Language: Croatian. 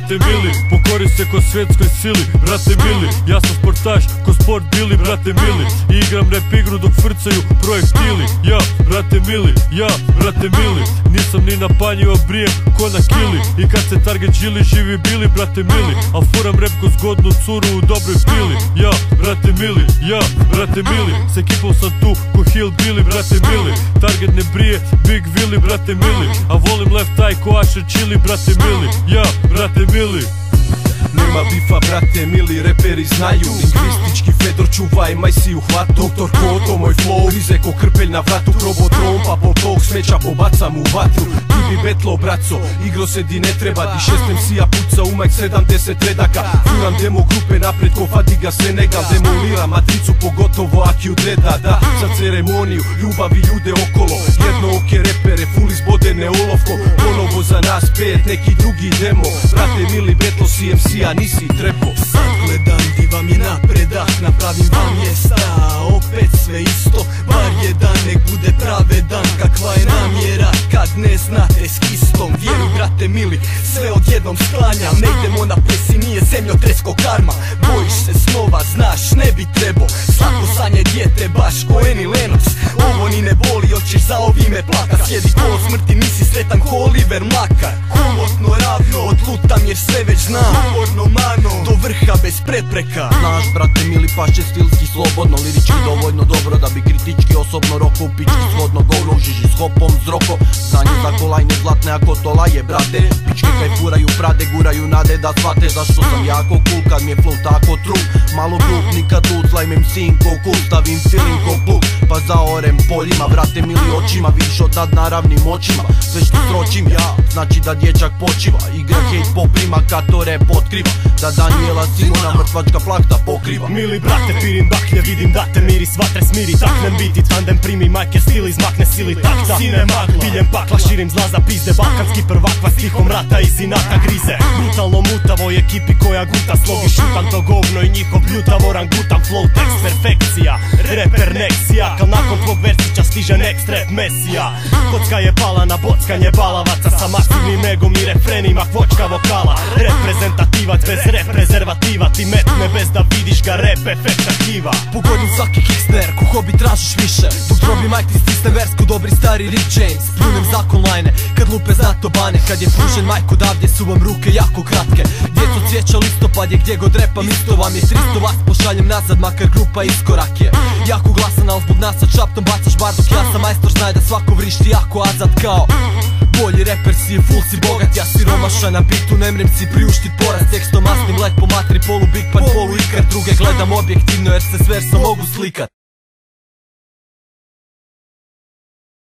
brate mili, pokori se ko svjetskoj sili, brate mili. Ja sam sportaš, ko sport bili, brate mili. I igram rap igru dok frcaju projektili. Ja, brate mili, ja, brate mili. Nisam ni napanjio brijem ko na kili. I kad se target žili, živi bili, brate mili. Al furam rap ko zgodnu curu u dobroj pili. Ja, brate mili, ja, brate mili. S ekipom sam tu ko Hill Billy, brate mili. Target ne brije, Big Willy, brate mili. A volim left eye ko Asher Chili, brate mili. Ja, brate mili. Nema bifa, brate mili, reperi znaju. Lingvistički Fedor čuvaj, maj si u hvatu. Doktor Koto, moj flow, rize ko krpelj na vratu. Probo trompa, pol tog smeća pobacam u vatru. Ti bi betlo, braco, igro se di ne treba. Di 6 MC-a puca u majk 70 redaka. Furam demo grupe napred ko Fadiga Senegal. Demoliram matricu, pogotovo Akiju Dreda. Da, za ceremoniju, ljubavi ljude okolo. Jedno oke repere, full izbodene olovkom. Ponovo za nas pet, neki drugi demo. Brate mili, betlo CMC-a nisi trebao. Sad gledam di vam je napredak, napravim vam mjesta, opet sve isto. Bar jedan nek bude pravedan, kakva je namjera kad ne znate s kistom. Vjeruj brate mili, sve odjednom sklanjam. Ne idemo na pesi, nije zemljotresko karma. Bojiš se snova, znaš ne bi trebao. Slatko sanje dijete, baš ko Annie Lennox. Ovo ni ne boli, hoćeš za ovime plaka. Sjedi kolo smrti, nisi sretan ko Oliver Mlakar. Komotno ravno, odlutam jer sve već znam. Uporno mano, do vrha bez prepreka. Znaš brate mili, paše stilski slobodno. Lirički dovoljno dobro da bi kritički osobno roko u pički shodno govno u žiži s hopom zroko. Znanje za kolajne zlatne ako to laje brate. Pičke kaj furaju prade, guraju nade da shvate zašto sam jako cool kad mi je flow tako true. Malo glup, nikad lud, slajmem sinko cool. Stavim feeling ko plug, pa zaorem poljima. Brate mili očima, vidiš od nad naravnim očima. Sve što sročim ja, znači da dječak počiva. Igra hate poprima kad to rap otkriva. Da Daniela Simona mrtvačka plakta pokriva. Mili brate, pirim baklje, vidim da te miris vatre smiri. Taknem biti, tandem primi majke stil, izmakne sili takta. Sine magla, piljem pakla, širim zla za pizde. Balkanski prvakva, stihom rata iz inata grize. Brutalno mutavo je ekipi koja guta. Slogi šutam to govno i njihov bljuta. Moram gutam flow, tekst, perfekcija. Reper neksija, kal nakon tvog versića stiže next rap mesija. Kocka je pala na bockanje balavaca. Sa masivnim egom i refrenima kvočka vokala. Reprezentativac bez reprezervativa. Ti metne bez da vidiš ga, rap efekta kiva. Pogodim svaki kicksnare, ko hobi tražiš više. Dok drobi majk ti stisne versku, dobri stari Rick James. Pljunem zakon lajne, kad lupe zato bane. Kad je pružen majk odavdje su vam ruke jako kratke. Djeco cvijeća listopad je gdje god repam. Isto vam je 300 vas pošaljem nazad, makar grupa iskorak je. Jako glasan, al zbog nas sa čaptom bacaš bar. Dok ja sam majstor, znaj da svako vrišti jako azad kao bolji reper si, full si bogat. Ja siromašan na bitu, ne mrem si priuštit poraz. Tekstom masnim let po matri, polu big pan, polu ikar. Druge gledam objektivno jer se s versom mogu slikat.